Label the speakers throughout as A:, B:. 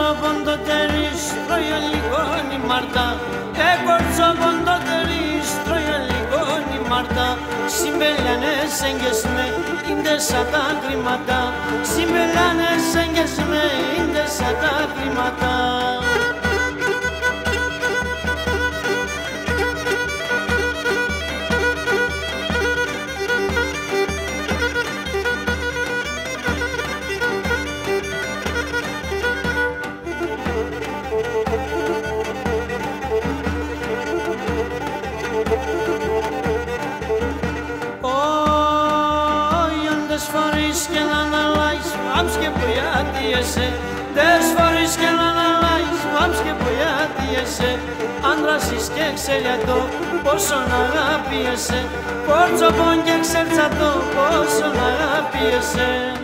A: corso teris troia ligoni Marta e corso teris troia ligoni Marta συμπελιάνες έγκες με ίντε σαν τα κλίματα συμπελιάνες έγκες με ίντε σαν τα κλίματα. Τες φορείς και να αναλάγεις βάμς και πουλιάτιεσαι άντρας είσαι και ξελιατό πόσο να αγάπιεσαι πόρτσοπον και ξερτσατό πόσο να αγάπιεσαι.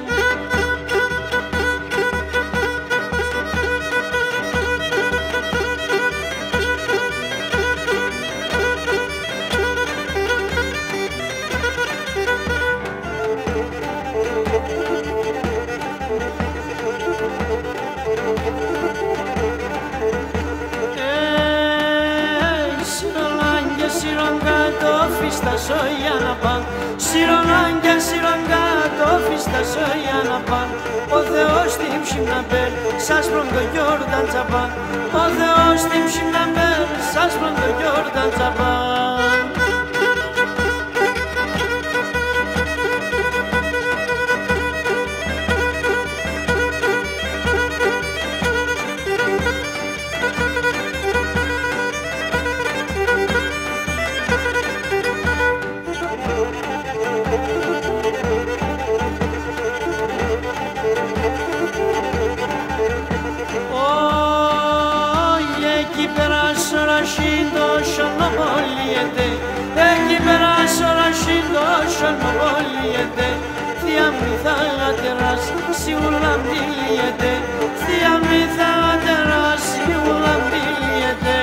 A: Ο Θεός την ψημναμπέρ, σας προν το Γιόρταν τσαπά. Ο Θεός την ψημναμπέρ, σας προν το Γιόρταν τσαπά. Εκεί περάσει ώρα σύντος ολμοβολιέται θεία μη θα ατεράς σίγουρα μη λύεται θεία μη θα ατεράς σίγουρα μη λύεται.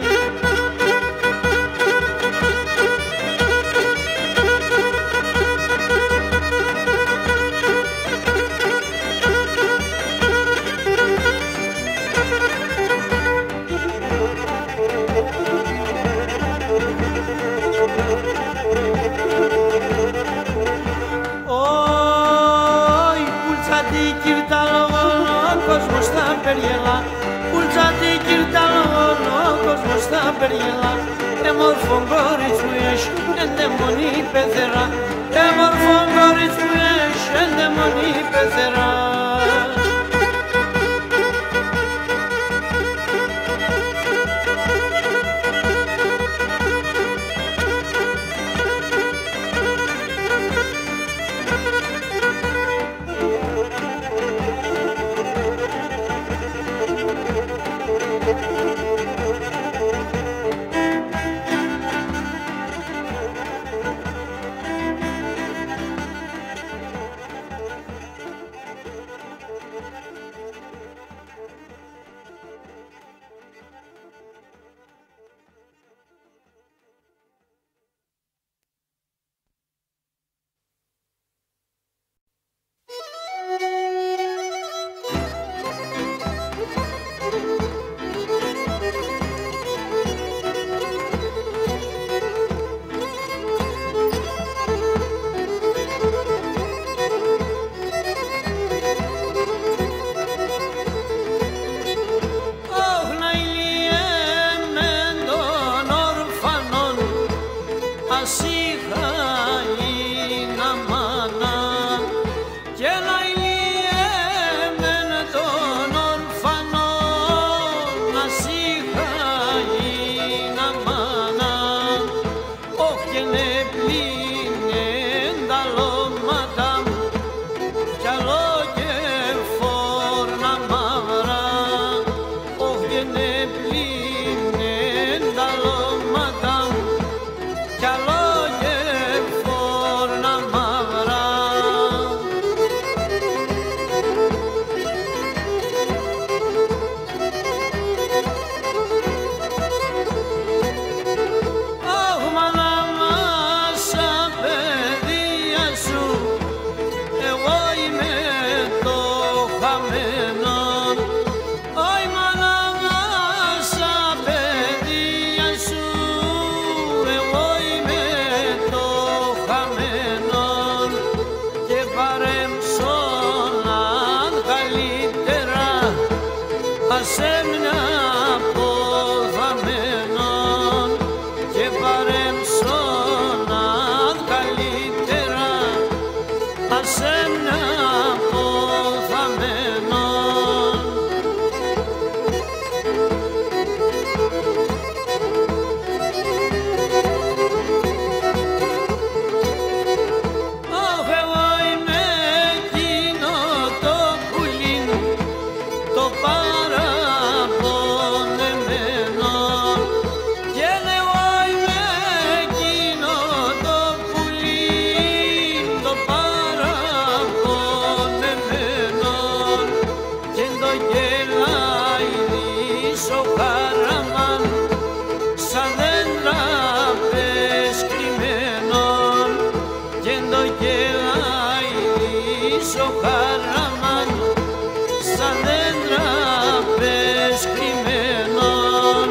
A: Πουλτσάτη κυρτάλογον ο κόσμος θα περιγελά εμόρφον κορίτσι που έχει εντεμονή πεθερά εμόρφον κορίτσι που έχει εντεμονή πεθερά. ασέμνα ποδαμένον και παρέμψωνα καλύτερα ασέμνα ποδαμένον. Αχ, εγώ είμαι εκείνο το πουλί το παραπονεμένο και εγώ είμαι εκείνο το πουλί το παραπονεμένο και το γελάιδης ο χαραμάν σαν δέντρα πες κρυμμένον και το γελάιδης ο χαραμάν σαν δέντρα πες κρυμμένον.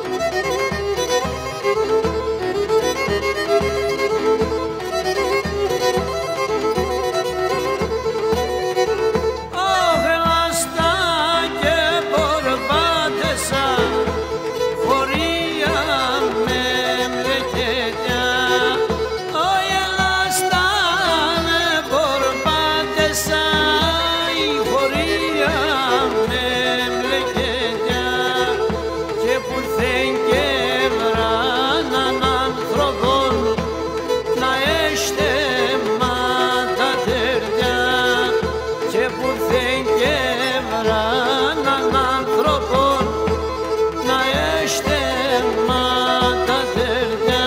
A: Αχ, ελάστα και πορπάτεσα χωρία με μπλεκέτια. Ωι, ελάστα με πορπάτεσα η χωρία με μπλεκέτια και που θεν και βράναν ανθρώπων να έστε τα τέρια και που θεν και βράναν ανθρώπων να έστε τα τέρια.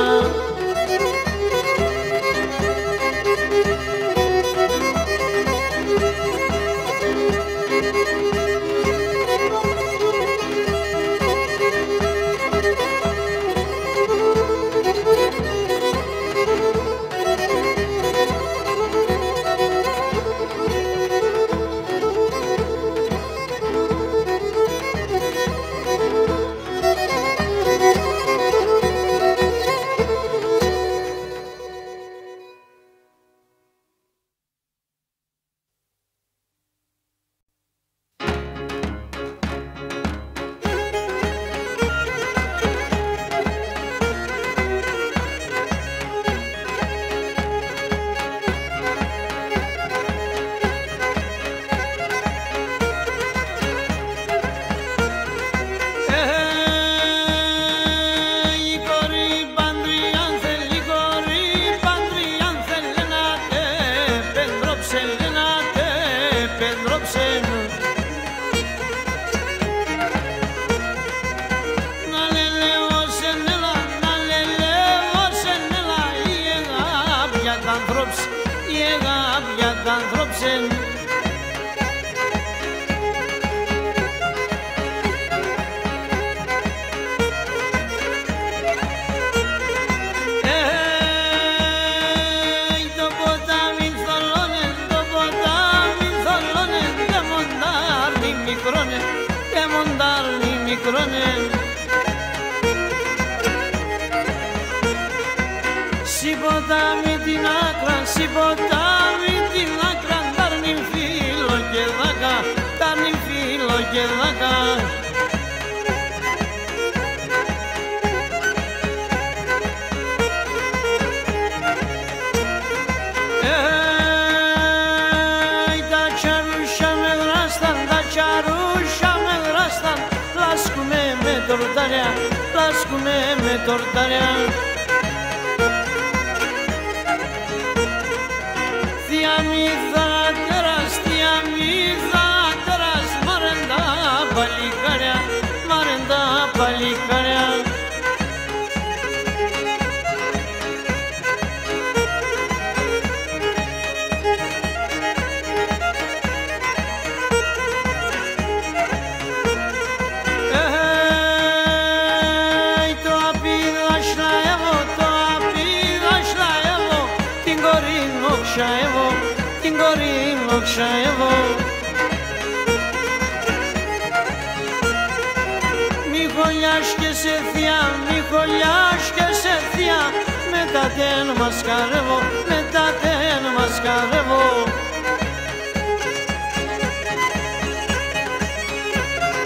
A: Si ποτάμι την άκρα, si ποτάμι την άκρα, τάρνει φίλο και δάκα, τάρνει φίλο και δάκα. Τα τσαρούσια με δράσταν, τα τσαρούσια με δράσταν, λάσκουμε με τορτάρια, λάσκουμε με τορτάρια. Διαμήθατερας, μαρέντα παλικάρια, μαρέντα παλικάρια. Το απίδασλα εγώ, το απίδασλα εγώ, την κορή μόξα εγώ, την κορή μόξα εγώ. Μη χωλιάς και σε θεία, μη χωλιάς και σε θεία, μετά τεν μας καρεύω, μετά τεν μας καρεύω.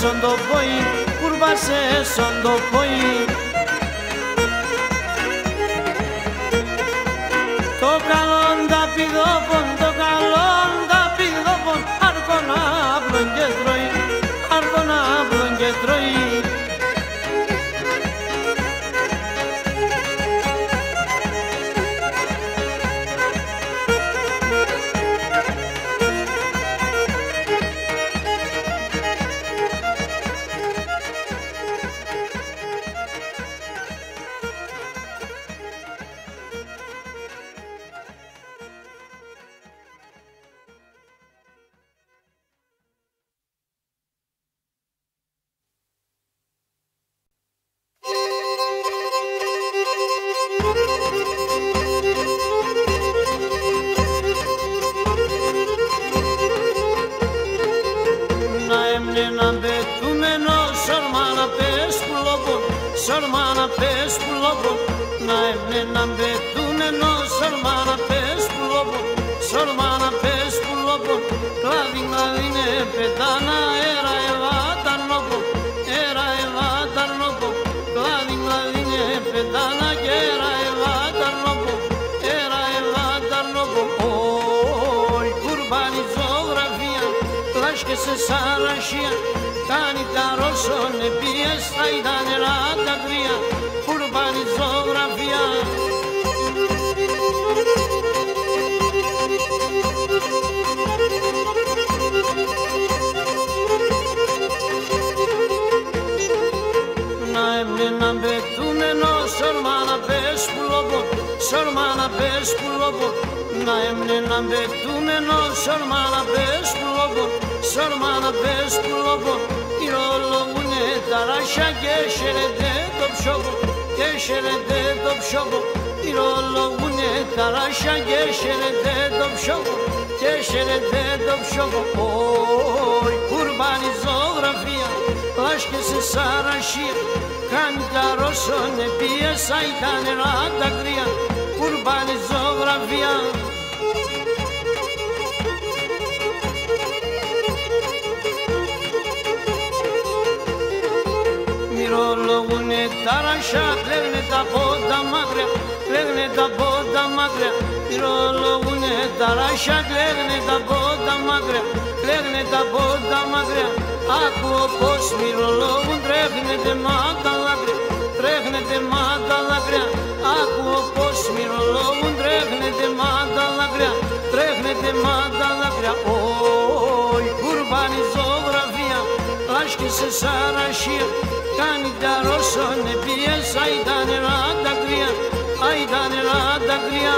A: son το ποϊ, κουρβάσε son το ποϊ. Το καλόν τα πηδόπον, το καλόν τα πηδόπον, άργονα απλον και τρώει, άργονα απλον και τρώει. Sormana pes pulobon, na emne nambe tumeno. Sormana pes pulobon, sormana pes pulobon. Kladin kladine petana era eva tarnobo, era eva tarnobo. Kladin kladine petana era eva tarnobo, era eva tarnobo. Oy kurbani zografia, laşke se saraşia. Κάνει τα ρώσονε πίες, θα ήταν νερά τα κρύα, κουρμπάνη ζωγραφιά. Να έμενα μπετούμενο, σορμάνα πες πουλόπον, σορμάνα πες πουλόπον. Να έμενα μπετούμενο, σορμάνα πες πουλόπον, σορμάνα πες πουλόπον. Ηρολογούνε τα ράσια και χαίρεται το ψόκο, και χαίρεται το ψόκο. Ηρολογούνε τα ράσια και χαίρεται το ψόκο, και χαίρεται το ψόκο. Όι κουρμπάνη ζωγραφία, λάσκε σε σαρασία. Κάνει τα ρώσονε πίεσα ήταν νερά τα κρύα, κουρμπάνη ζωγραφία. Μυρολογούνε τα ρασιά, κλαίγνε τα πόντα μακριά, κλαίγνε τα πόντα μακριά. Μυρολογούνε τα ρασιά, κλαίγνε τα πόντα μακριά, κλαίγνε τα πόντα μακριά. Ακούω πως μυρολογούν, τρέχνετε μα τα δάκρυα, τρέχνετε μα τα δάκρυα. Ακούω πως μυρολογούν, τρέχνετε μα τα δάκρυα, τρέχνετε μα τα δάκρυα. Όι κουρμπάνη ζωγραφία, λάσκε σε σαρασία. Κάνει τα ρώσονε πίες, αϊτα νερά τα κρύα, αϊτα νερά τα κρύα.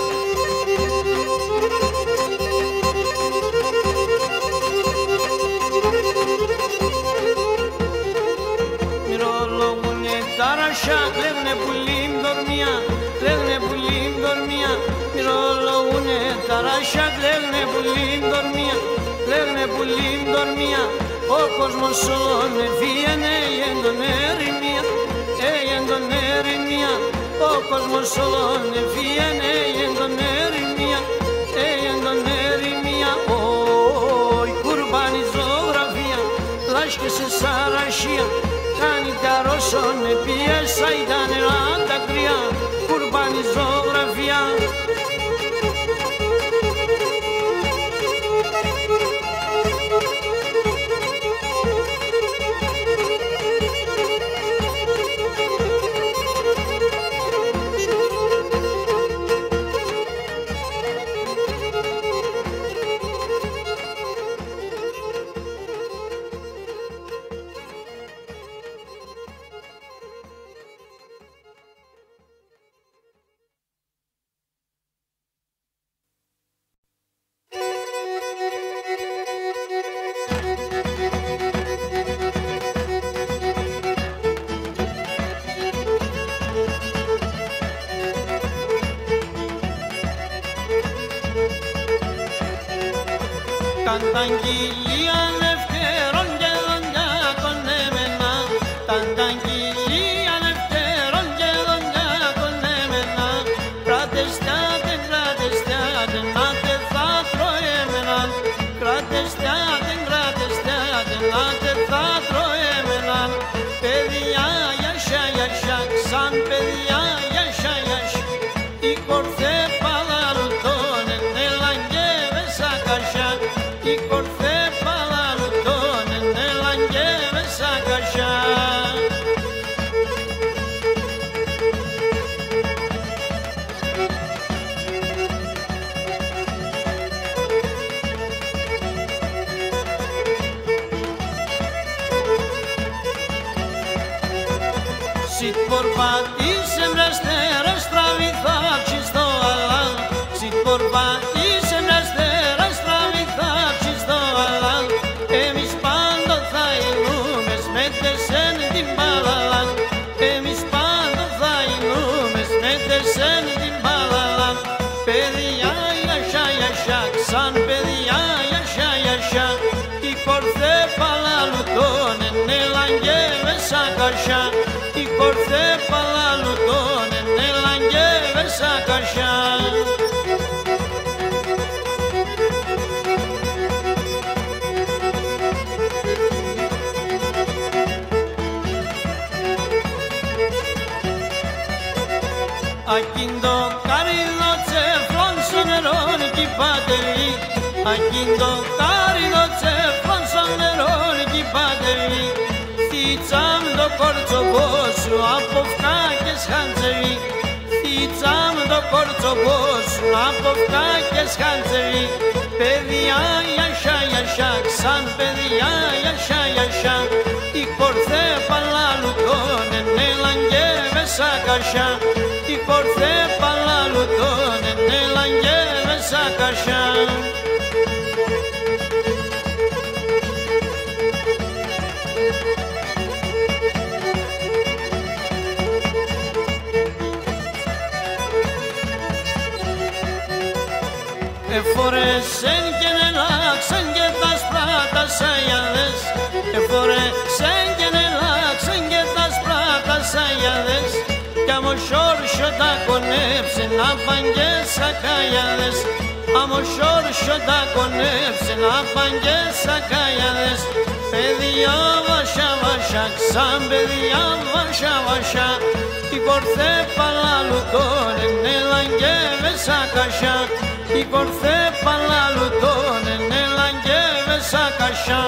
A: Μυρολογούνε τα ρασιά, κλαίγνε πουλήν δορμία, κλαίγνε πουλήν δορμία. Μυρολογούνε τα ρασιά, κλαίγνε πουλήν δορμία, κλαίγνε πουλήν δορμία. Ο κόσμος όλων ευίαινε, έγεν τον ερημία, έγεν τον ερημία. Ο κόσμος όλων ευίαινε, έγεν τον ερημία, έγεν τον ερημία. Όι κουρμπάνη ζωγραφία, λάσκε σε σαρασία. Κάνει τα ρώσονε πίεσα ήταν νερά τα κρύα, κουρμπάνη ζωγραφία. Τανταγγυλία ελευθερών και δοντιά κονέμενα, τανταγγυλία ελευθερών και δοντιά κονέμενα. Κρατεστιάτε, κρατεστιάτε, να τε θα τρώει εμένα. Κρατεστιάτε, κρατεστιάτε, να τε θα τρώει. σαν παιδιά γιασιά γιασιά. Η κορθέ παλαλουτώνε νέλα και μέσα κασιά. Η κορθέ παλαλουτώνε νέλα και μέσα κασιά. Sit porpatise mrestera stravithaci sto alal. Sit porpatise mrestera stravithaci sto alal. Εμείς πάντο θα ήλουμε σμέτεσεν την παλαλάν. Εμείς πάντο θα ήλουμε σμέτεσεν την παλαλάν. Παιδιά γιασιά γιασιά, σαν παιδιά γιασιά γιασιά. Η κορθέ παλαλουτώνε νέλαν και μέσα κασιά. Η κορθέ παλαλουτώνε νέλαν και μέσα κασιά. Ακίντο καρύδο τσεφλόν στο νερό κι πατερή. Ακίντο καρύδο τσεφλόν στο νερό κι πατερή. Θίτσαμ το κορτσοπό σου από φκάκες χαντζερί. Θίτσαμ το κορτσοπό σου από φκάκες χαντζερί. Παιδιά γιασιά γιασιά, σαν παιδιά γιασιά γιασιά. Η κορθέ παλαλουτώνε νέλαν και μέσα κασιά. Η κορθέ παλαλουτώνε νέλαν και μέσα κασιά. Εφορέσεν και νελάξεν και τα σπράτα σαγιάδες. Εφορέσεν και νελάξεν και τα σπράτα σαγιάδες. Κι άμα σόρσιο τα κονέψεν απαν και σακαγιάδες. Άμα σόρσιο τα κονέψεν απαν και σακαγιάδες. Παιδιά βασιά βασιά, σαν παιδιά βασιά βασιά. Η κορθέ παλαλουτώνε νέλαν και μέσα κασιά. Η κορθέ παλαλουτώνε νέλαν και μέσα κασιά.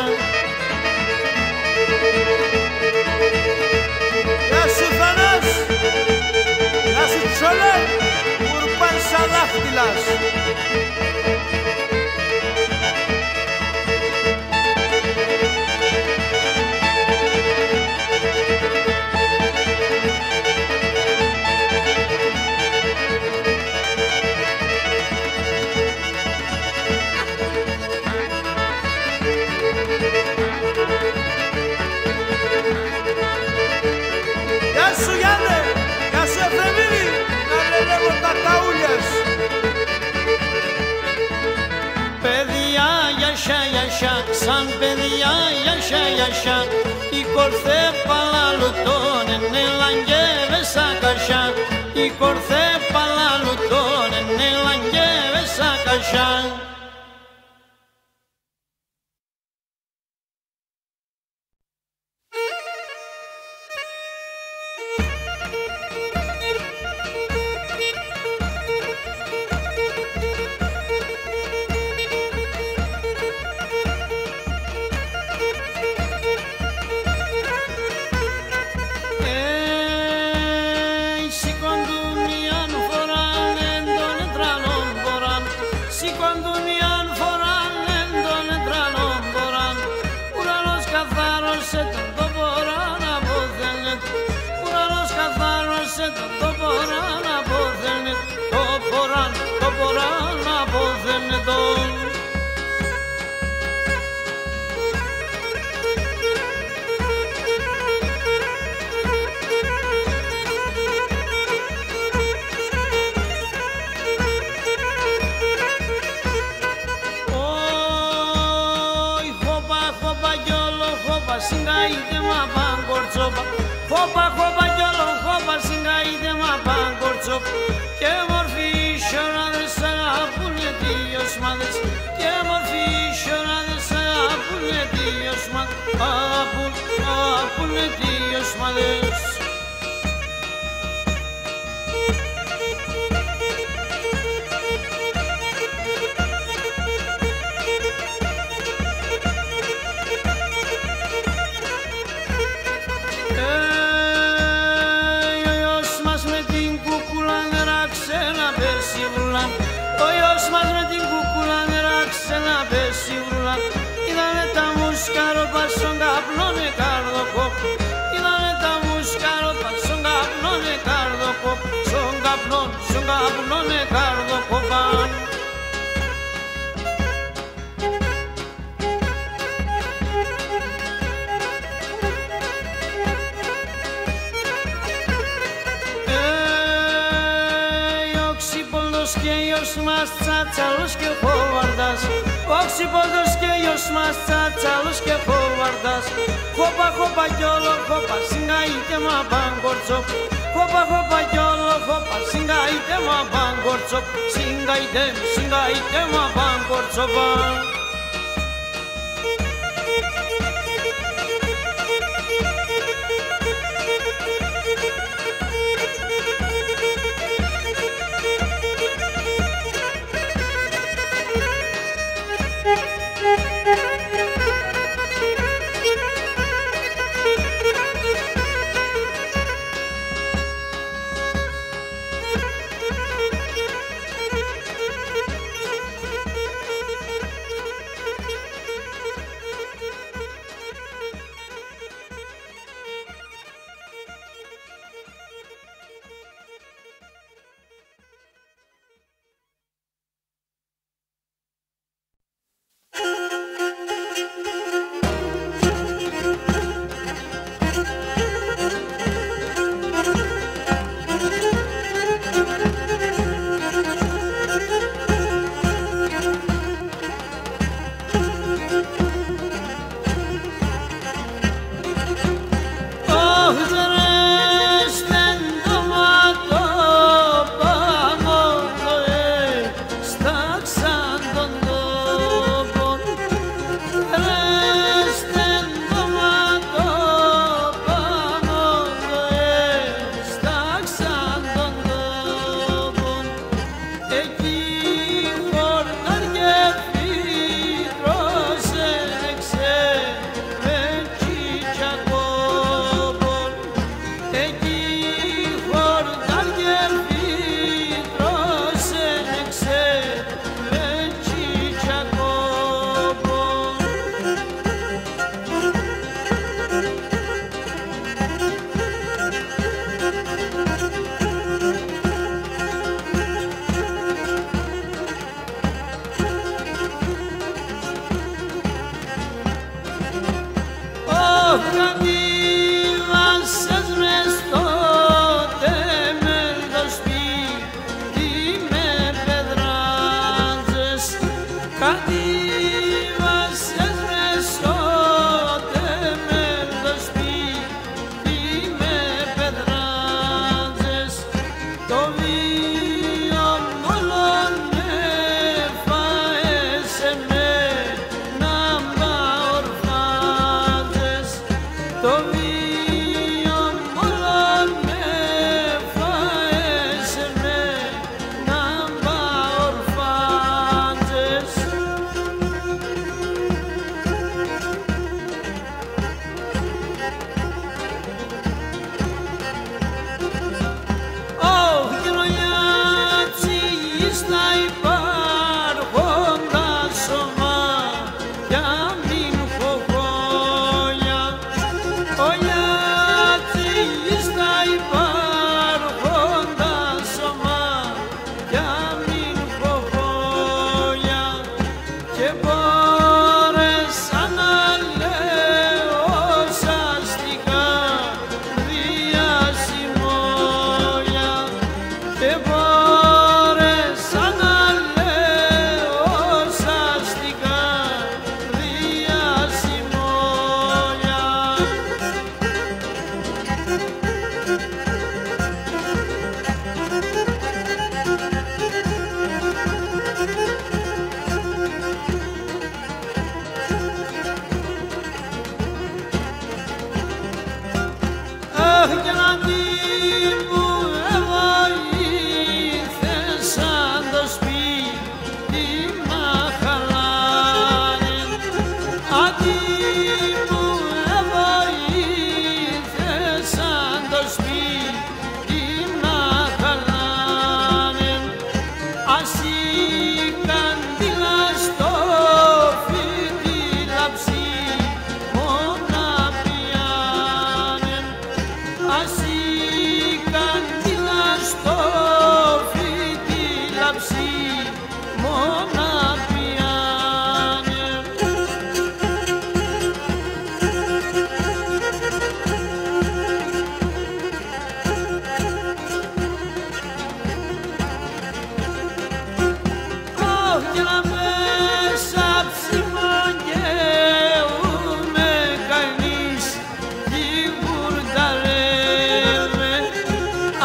B: Γεια σου Θανάς, γεια σου Τσόλε, Κουρπάν Σαδάχτυλας. Γεια σου Γιάννε, γεια σου Εφρεμίδη, να λέγω τα ταούλιες.
A: Παιδιά γιασιά γιασιά, σαν παιδιά γιασιά γιασιά. Η κορθέ παλαλουτώνε νέλαν και μέσα κασιά. Η κορθέ παλαλουτώνε νέλαν και μέσα κασιά. Χόπα, χόπα κι όλο χόπα, συγκαείται μα παγκορτσό. Και μορφή σιωράδες αγαπούνε τίγιος μάδες. Και μορφή σιωράδες αγαπούνε τίγιος μάδες. Αγαπούνε τίγιος μάδες. καπνώνε καρδοκό. Είδανε τα μουσκαρόπα, στον καπνώνε καρδοκό. Στον καπνώνε καρδοκόπα. Και γιος μας τσάτσαλος και χοβαρδάς. Ο ξυπόλτος και γιος μας τσάτσαλος και χοβαρδάς. Χόπα χόπα κι όλο χόπα, συγκαείτε μα μπαγκορτσό. Χόπα χόπα κι όλο χόπα, συγκαείτε μα μπαγκορτσό. Συγκαείτε μα μπαγκορτσό.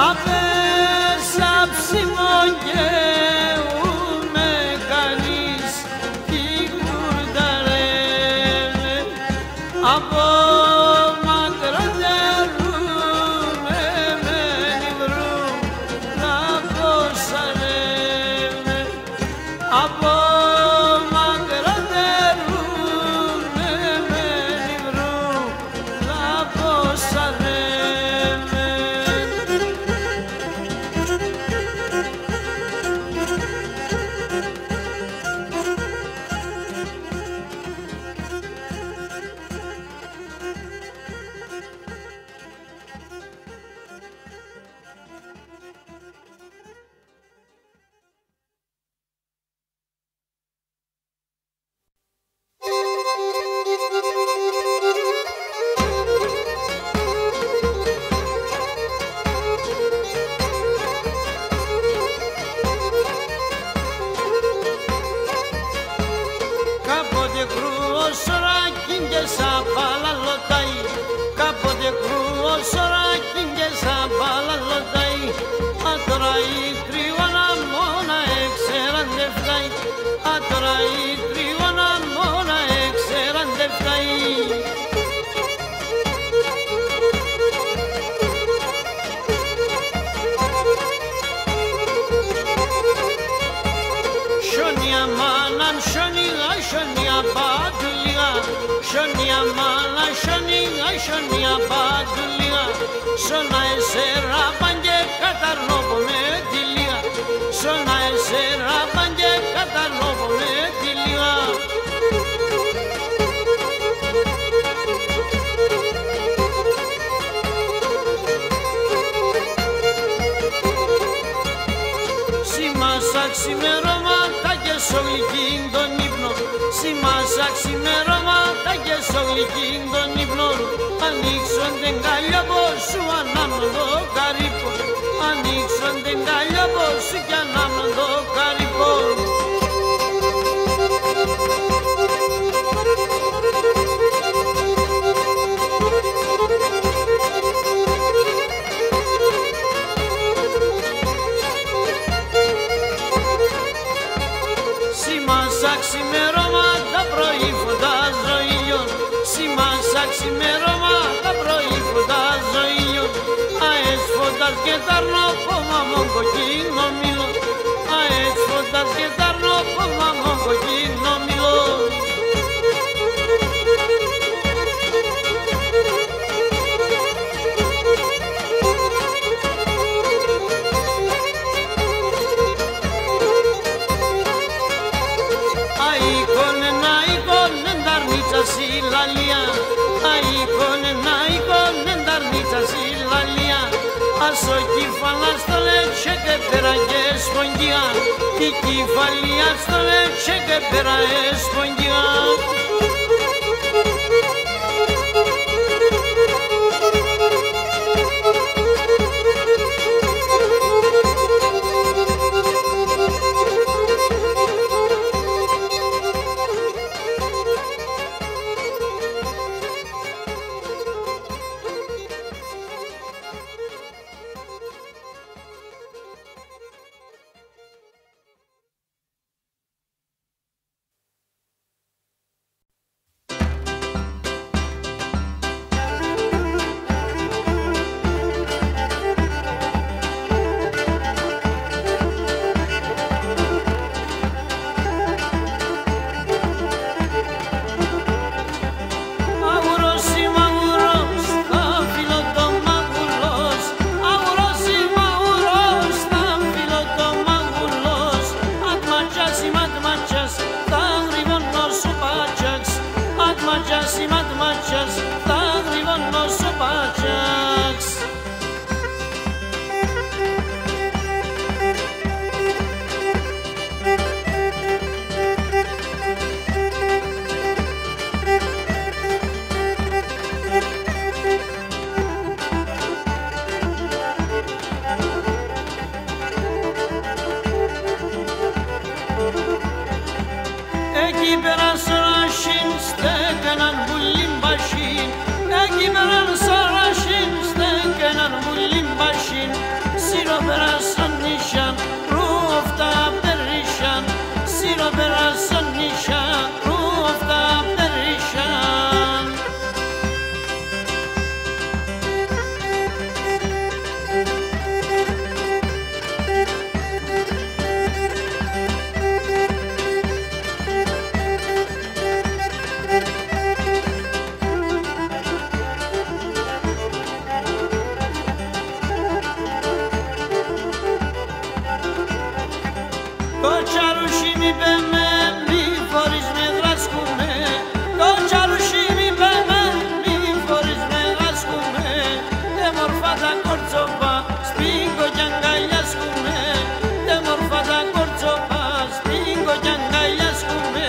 A: απέσα ψημογεύουμε κανείς κι κουρταρεύε από μακρά δερούμε με νιβρού να ποσαρεύε από μακρά δερούμε με νιβρού να ποσαρεύε. Κάποτε κρούος σωράκιν και σαν παλαλωτάει, κάποτε κρούος σωράκιν και σαν παλαλωτάει, α τώρα η τρίωνα μόνα έξεραν δε φτάει, α τώρα η τρίωνα μόνα έξεραν δε φτάει. Σιόνια μάνα, σιόνια, σιόνια παντουλία, σιόνια μάνα, σιόνια, σιόνια παντουλία, σώνα εσέρα παντє καταρνόπο με τη λία, σώνα εσέρα παντє καταρνόπο με τη λία. Σήμασα ξημερώματα και σογλυκήν τον ύπνο, σήμασα ξημερώματα και σογλυκήν τον ύπνο, ανοίξον την καλλιόπο σου ανάμνο το καρύπο, ανοίξον την καλλιόπο σου κι ανάμνο το καρύπο. Σήμασα ξημερώματα πρωί φωτάζω ήλιον, σήμασα ξημερώματα πρωί φωτάζω ήλιον, αες φωτάς και τάρνω πόμα μον κοκκίνο μήλο, αες φωτάς και τάρνω πόμα μον κοκκίνο μήλο. Συλλαλία, αεικόνε νταρνίτσα συλλαλία, ασο κεφαλά στο λέξε και πέρα και σπογγιά, η κεφαλία στο λέξε και πέρα σπογγιά. μη πέμε, μη φορείς με δράσκουμε. Το τσαρούσι μη πέμε, μη φορείς με δράσκουμε. Τε μορφά τα κορτσόπα, στην κοκκιά αγκαλιάσκουμε. Τε μορφά τα κορτσόπα, στην κοκκιά αγκαλιάσκουμε.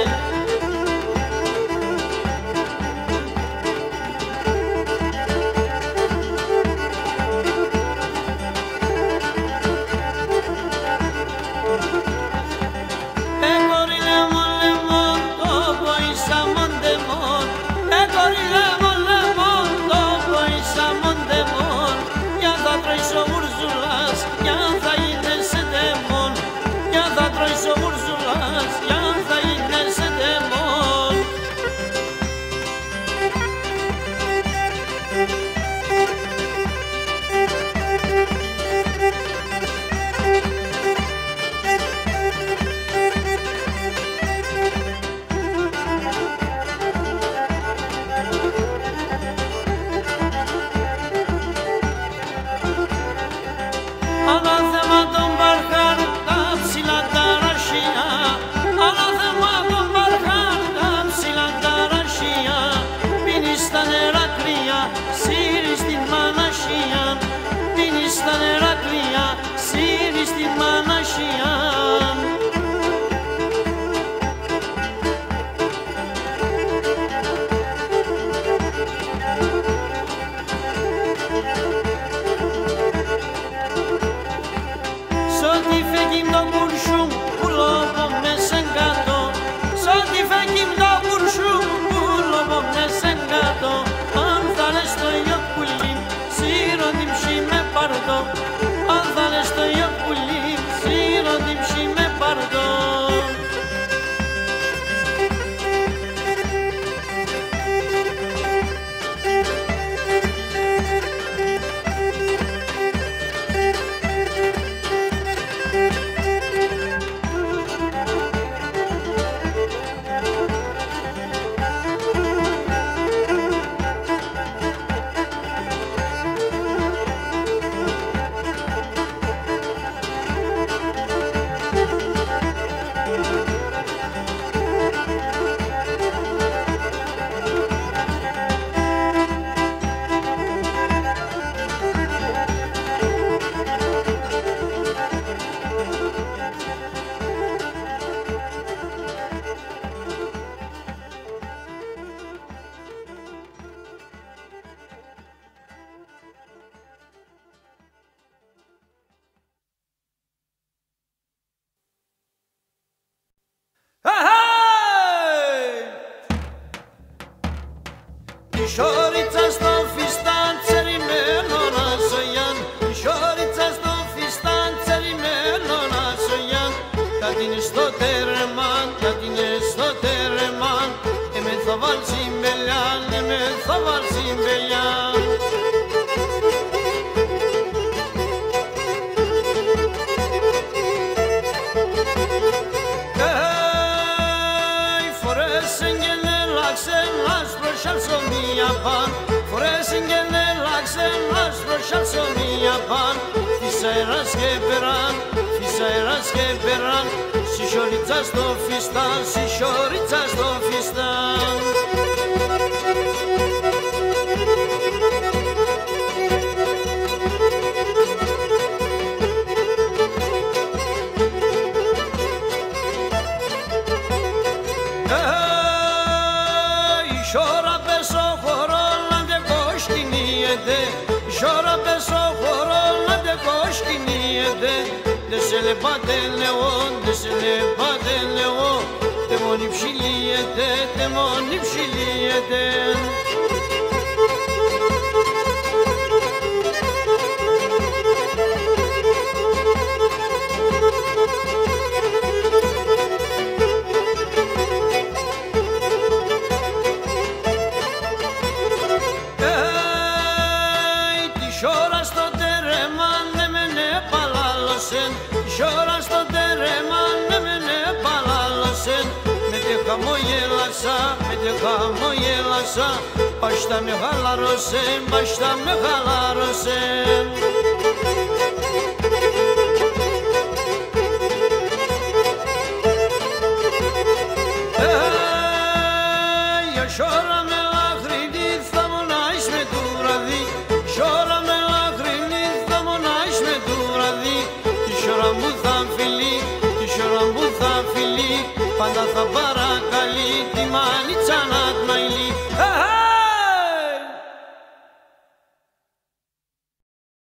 A: Șorița sto fistan țărimeno na soian, șorița sto fistan țărimeno na soian. Ta tine sto terman, ta tine sto terman, e me zaval simbelian, e me zaval simbelian. Φορέσιν και νελάξεν άσπρο σαλσονία παν. Φυσαέρας και περάν, φυσαέρας και περάν. Σισιωρίτσα στο φιστάν, σισιωρίτσα στο φιστάν. Șora pe sohorol na de coștiniede, de se le bate leon, de se le bate leon, te monipșiliede, te monipșiliede. Șora στο terreman ne mene palalosen, me te χαμογέλασα, με te χαμογέλασα, başta me halarosen, başta me halarosen. πάντα θα